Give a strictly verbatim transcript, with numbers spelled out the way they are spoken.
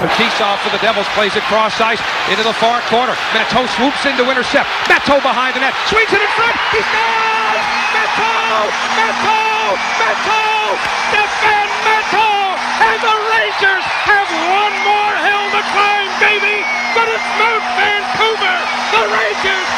Fetisov for the Devils, plays it cross ice into the far corner. Matteau swoops in to intercept. Matteau behind the net, swings it in front. He scores! Matteau! Matteau! Matteau! Stephane Matteau! And the Rangers have one more hill to climb, baby! But it's Mount Vancouver! The Rangers